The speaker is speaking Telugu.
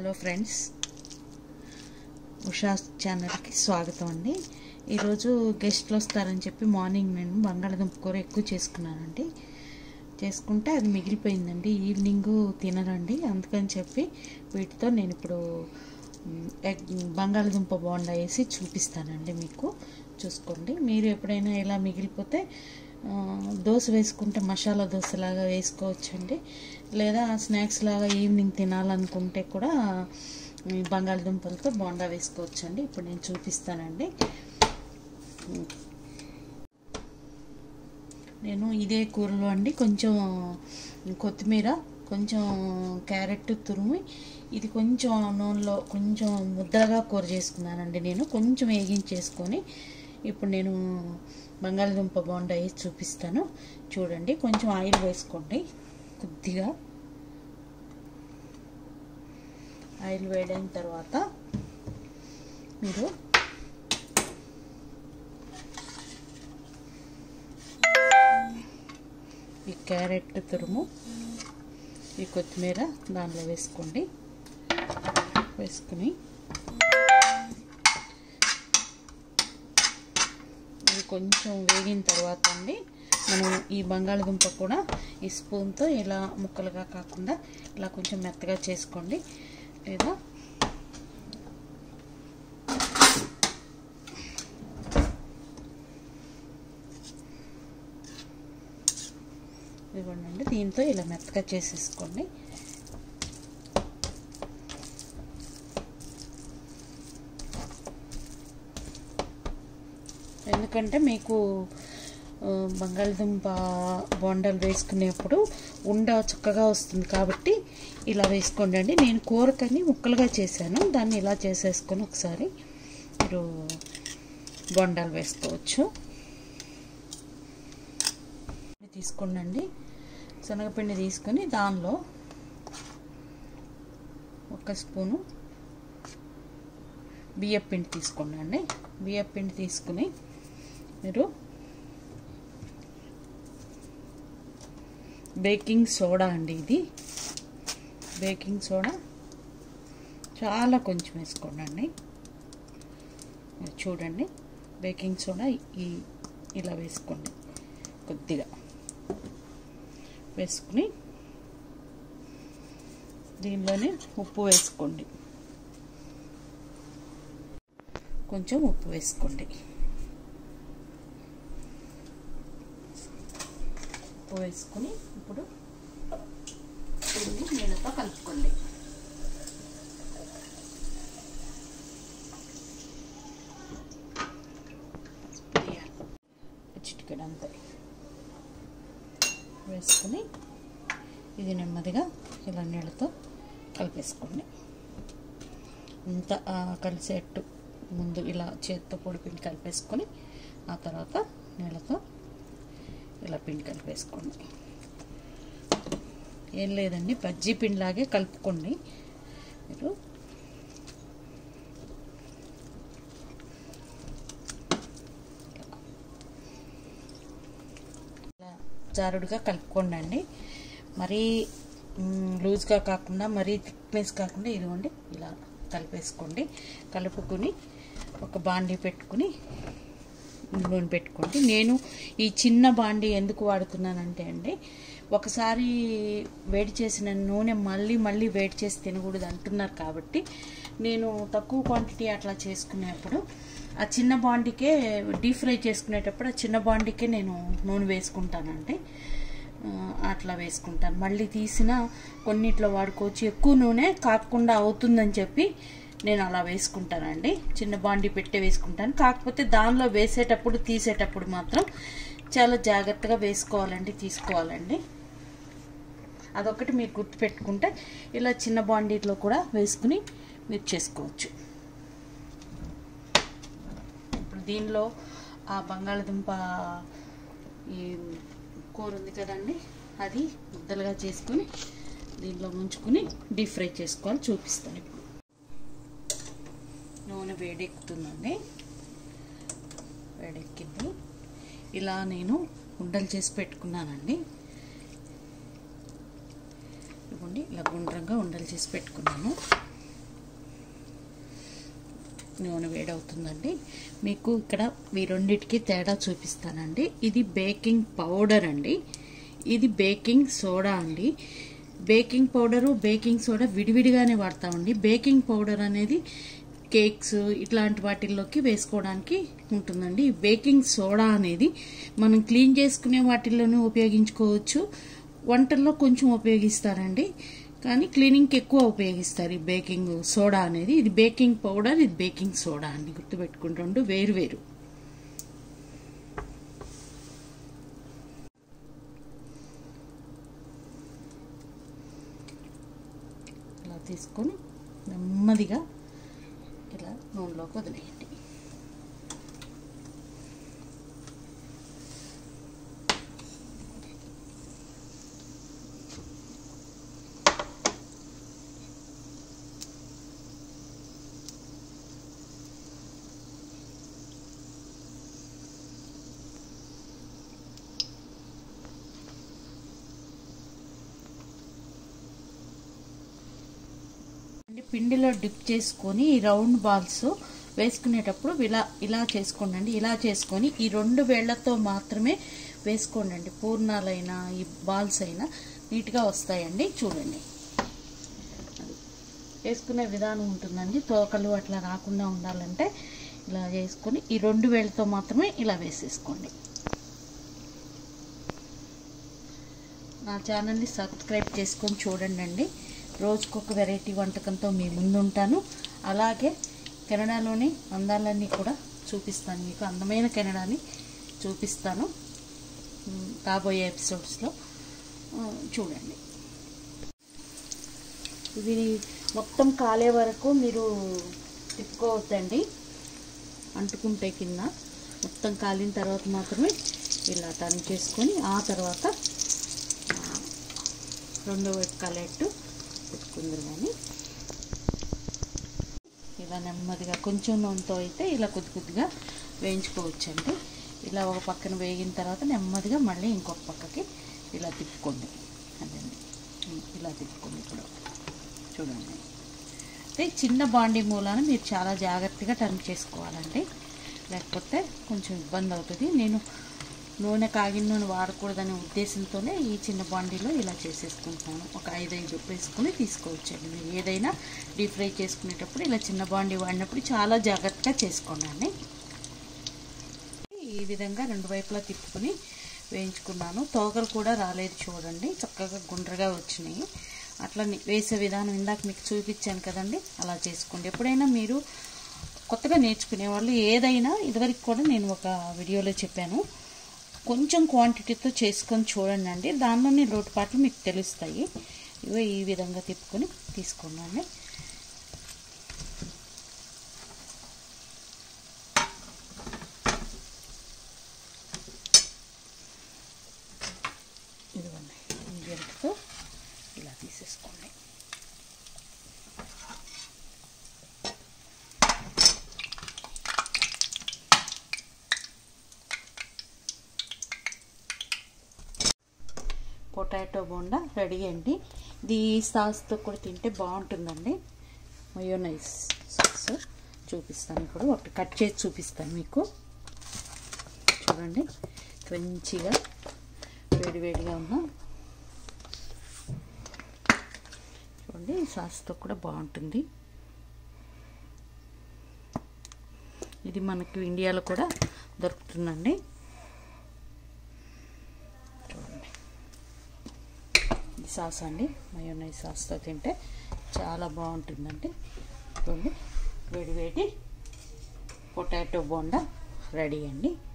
హలో ఫ్రెండ్స్, ఉషా ఛానల్కి స్వాగతం అండి. ఈరోజు గెస్ట్లు వస్తారని చెప్పి మార్నింగ్ నేను బంగాళదుంప కూర ఎక్కువ చేసుకున్నానండి. చేసుకుంటే అది మిగిలిపోయిందండి. ఈవినింగ్ తినరండి, అందుకని చెప్పి వీటితో నేను ఇప్పుడు బంగాళదుంప బోండా వేసి చూపిస్తానండి. మీకు చూసుకోండి. మీరు ఎప్పుడైనా ఇలా మిగిలిపోతే దోశ వేసుకుంటే మసాలా దోశలాగా వేసుకోవచ్చండి, లేదా స్నాక్స్ లాగా ఈవినింగ్ తినాలనుకుంటే కూడా బంగాళదుంపలతో బోండా వేసుకోవచ్చండి. ఇప్పుడు నేను చూపిస్తానండి. నేను ఇదే కూరలో అండి కొంచెం కొత్తిమీర, కొంచెం క్యారెట్ తురిమి ఇది కొంచెం నూనెలో కొంచెం ముద్దగా కూర చేసుకున్నానండి. నేను కొంచెం వేగించేసుకొని ఇప్పుడు నేను బంగాళదుంప బోండా వేసి చూపిస్తాను. చూడండి, కొంచెం ఆయిల్ వేసుకోండి. కొద్దిగా ఆయిల్ వేడైన తర్వాత మీరు ఈ క్యారెట్ తురుము, ఈ కొత్తిమీర దానిలో వేసుకోండి. వేసుకుని ఇది కొంచెం వేగిన తర్వాత అండి మనం ఈ బంగాళదుంప కూడా ఈ స్పూన్తో ఇలా ముక్కలుగా కాకుండా ఇలా కొంచెం మెత్తగా చేసుకోండి. లేదా ఇవ్వండి, దీంతో ఇలా మెత్తగా చేసేసుకోండి. ఎందుకంటే మీకు బంగాళదుంప బోండాలు వేసుకునేప్పుడు ఉండ చక్కగా వస్తుంది కాబట్టి ఇలా వేసుకోండి అండి. నేను కూరకని ముక్కలుగా చేశాను, దాన్ని ఇలా చేసేసుకొని ఒకసారి మీరు బోండాలు వేసుకోవచ్చు. తీసుకోండి, శనగపిండి తీసుకొని దానిలో ఒక స్పూను బియ్యపిండి తీసుకోండి. బియ్యపిండి తీసుకుని మీరు బేకింగ్ సోడా అండి, ఇది బేకింగ్ సోడా చాలా కొంచెం వేసుకోండి. చూడండి, బేకింగ్ సోడా ఇలా వేసుకోండి. కొద్దిగా వేసుకుని దీనిలోనే ఉప్పు వేసుకోండి. కొంచెం ఉప్పు వేసుకోండి. ఉప్పు వేసుకుని ఇప్పుడు దీన్ని నీళ్ళతో కలుపుకోండి. చిటికెడంతా వేసుకుని ఇది నెమ్మదిగా ఇలా నీళ్ళతో కలిపేసుకోండి. ఇంత కలిసేట్టు ముందు ఇలా చేతితో పొడి పిండి కలిపేసుకొని ఆ తర్వాత నీళ్ళతో ఇలా పిండి కలిపేసుకోండి. ఏం లేదండి, బజ్జీ పిండిలాగే కలుపుకోండి. మీరు జారుడుగా కలుపుకోండి అండి. మరీ లూజ్గా కాకుండా మరీ థిక్నెస్ కాకుండా ఇదిగోండి ఇలా కలిపేసుకోండి. కలుపుకొని ఒక బాండీ పెట్టుకుని నూనె పెట్టుకోండి. నేను ఈ చిన్న బాండీ ఎందుకు వాడుతున్నానంటే అండి, ఒకసారి వేడి చేసిన నూనె మళ్ళీ వేడి చేసి తినకూడదు అంటున్నారు కాబట్టి నేను తక్కువ క్వాంటిటీ అట్లా చేసుకునేప్పుడు ఆ చిన్న బాండీకే డీప్ ఫ్రై చేసుకునేటప్పుడు ఆ చిన్న బాండీకే నేను నూనె వేసుకుంటానండి. అట్లా వేసుకుంటాను. మళ్ళీ తీసిన కొన్నిట్లో వాడుకోవచ్చు. ఎక్కువ నూనె కాకుండా అవుతుందని చెప్పి నేను అలా వేసుకుంటానండి. చిన్న బాండీ పెట్టే వేసుకుంటాను. కాకపోతే దానిలో వేసేటప్పుడు తీసేటప్పుడు మాత్రం చాలా జాగ్రత్తగా వేసుకోవాలండి, తీసుకోవాలండి. అదొకటి మీరు గుర్తుపెట్టుకుంటే ఇలా చిన్న బాండీలో కూడా వేసుకుని మీరు చేసుకోవచ్చు. ఇప్పుడు దీనిలో ఆ బంగాళదుంప ఈ కూర ఉంది కదండి, అది ముద్దలుగా చేసుకుని దీనిలో ముంచుకుని డీప్ ఫ్రై చేసుకోవాలి. చూపిస్తాను. ఇప్పుడు నూనె వేడెక్కుతుందండి, వేడెక్కింది. ఇలా నేను ఉండలు చేసి పెట్టుకున్నానండి. ఇవ్వండి, ఇలా గుండ్రంగా ఉండలు చేసి పెట్టుకున్నాను. నూనె వేడవుతుందండి. మీకు ఇక్కడ ఈ రెండిటికి తేడా చూపిస్తానండి. ఇది బేకింగ్ పౌడర్ అండి, ఇది బేకింగ్ సోడా అండి. బేకింగ్ పౌడరు బేకింగ్ సోడా విడివిడిగానే వాడతామండి. బేకింగ్ పౌడర్ అనేది కేక్స్ ఇట్లాంటి వాటిల్లోకి వేసుకోవడానికి ఉంటుందండి. బేకింగ్ సోడా అనేది మనం క్లీన్ చేసుకునే వాటిల్లోనే ఉపయోగించుకోవచ్చు, వంటల్లో కొంచెం ఉపయోగిస్తారండి, కానీ క్లీనింగ్కి ఎక్కువ ఉపయోగిస్తారు ఈ బేకింగ్ సోడా అనేది. ఇది బేకింగ్ పౌడర్, ఇది బేకింగ్ సోడా అండి, గుర్తుపెట్టుకుంటూ వేరు వేరు. ఇలా తీసుకొని నెమ్మదిగా ఇలా నూనెలోకి వదిలేయండి. పిండిలో డిప్ చేసుకొని ఈ రౌండ్ బాల్స్ వేసుకునేటప్పుడు ఇలా చేసుకోండి. ఇలా చేసుకొని ఈ 2 వేళ్లతో మాత్రమే వేసుకోండి. పూర్ణాలైనా ఈ బాల్స్ అయినా నీట్గా వస్తాయండి. చూడండి, వేసుకునే విధానం ఉంటుందండి. తోకలు అట్లా రాకుండా ఉండాలంటే ఇలా చేసుకొని ఈ 2 వేళ్లతో మాత్రమే ఇలా వేసేసుకోండి. నా ఛానల్ని సబ్స్క్రైబ్ చేసుకొని చూడండి. రోజుకొక వెరైటీ వంటకంతో మీ ముందు ఉంటాను. అలాగే కెనడాలోని అందాలన్నీ కూడా చూపిస్తాను, మీకు అందమైన కెనడాని చూపిస్తాను రాబోయే ఎపిసోడ్స్లో. చూడండి, ఇది మొత్తం కాలే వరకు మీరు తిప్పుకోవద్దండి, అంటుకుంటే కింద. మొత్తం కాలిన తర్వాత మాత్రమే ఇలా టర్న్ చేసుకొని ఆ తర్వాత రెండో వైపు కాలేట్టు పెట్టుకుందరు. కానీ ఇలా నెమ్మదిగా కొంచెం నూనెతో అయితే ఇలా కొద్దిగా వేయించుకోవచ్చండి. ఇలా ఒక పక్కన వేగిన తర్వాత నెమ్మదిగా మళ్ళీ ఇంకొక పక్కకి ఇలా తిప్పుకోండి. అదండి, ఇలా తిప్పుకోండి. ఇప్పుడు చూడండి, అంటే చిన్న బాండీ మూలాన మీరు చాలా జాగ్రత్తగా టర్న్ చేసుకోవాలండి, లేకపోతే కొంచెం ఇబ్బంది అవుతుంది. నేను నూనె కాగిన నూనె వాడకూడదనే ఉద్దేశంతోనే ఈ చిన్న బాండీలో ఇలా చేసేసుకుంటాను. ఒక 5 వేసుకొని తీసుకోవచ్చండి. మీరు ఏదైనా డీప్ ఫ్రై చేసుకునేటప్పుడు ఇలా చిన్న బాండీ వాడినప్పుడు చాలా జాగ్రత్తగా చేసుకోండి. ఈ విధంగా 2 వైపులా తిప్పుకొని వేయించుకున్నాను. తోకలు కూడా రాలేదు చూడండి, చక్కగా గుండ్రగా వచ్చినాయి. అట్లా వేసే విధానం ఇందాక మీకు చూపించాను కదండి, అలా చేసుకోండి. ఎప్పుడైనా మీరు కొత్తగా నేర్చుకునే వాళ్ళు ఏదైనా ఇదివరకు కూడా నేను ఒక వీడియోలో చెప్పాను, కొంచెం క్వాంటిటీతో చేసుకొని చూడండి. దానిలోని లోటుపాట్లు మీకు తెలుస్తాయి. ఇవో ఈ విధంగా తిప్పుకొని తీసుకోండి. ఇదిగోండి, ఈ గరిటతో ఇలా తీసేసుకోండి. పొటాటో బోండా రెడీ అండి. ఇది సాస్తో కూడా తింటే బాగుంటుందండి. మయోనైస్ సాస్ చూపిస్తాను ఇప్పుడు, ఒకటి కట్ చేసి చూపిస్తాను మీకు. చూడండి, క్రంచీగా వేడివేడిగా ఉన్న చూడండి, ఈ సాస్తో కూడా బాగుంటుంది. ఇది మనకి ఇండియాలో కూడా దొరుకుతుందండి. సాస్ అండి, మయోనైస్ సాస్తో తింటే చాలా బాగుంటుందండి. చూడండి, వేడి వేడి పొటాటో బోండా రెడీ అండి.